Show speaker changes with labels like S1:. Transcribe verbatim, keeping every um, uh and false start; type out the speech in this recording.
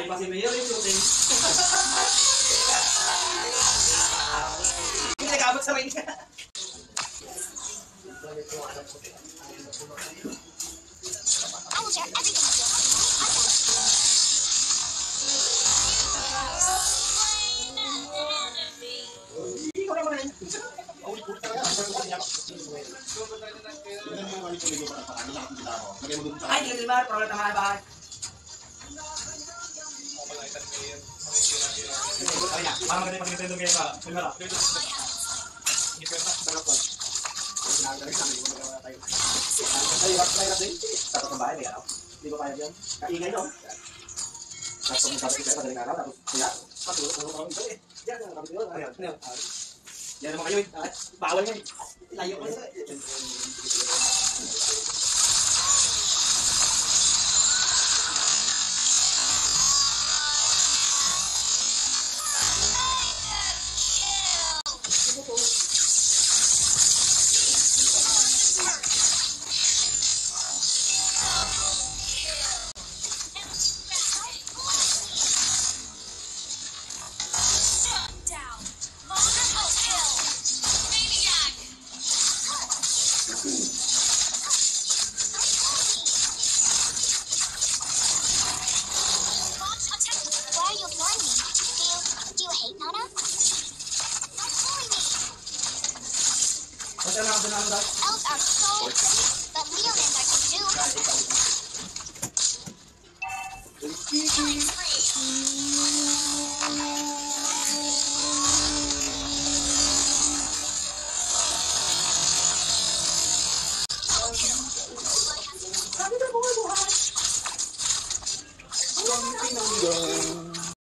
S1: pa si Mayor yung shooting. Hindi nag-abot sa ring.
S2: I will share everything with you.
S1: Ay, hindi naman, problem naman ba? Parang maganda yung pag-nintendo kayo sa camera. Ay, hirap na hirap din. Tapos ng bahay, may araw. Hindi ba kaya yan? Kaingay no? Tapos kung sabi ko madaling araw, tapos kaya, patulog, tulog ako nito eh. Yan, kapit yun. Ano yan? Yan naman kayo eh. Bawal nga eh. Layo ko nito eh.
S2: Elves are so pretty, but Leonins are subdued.
S1: Yung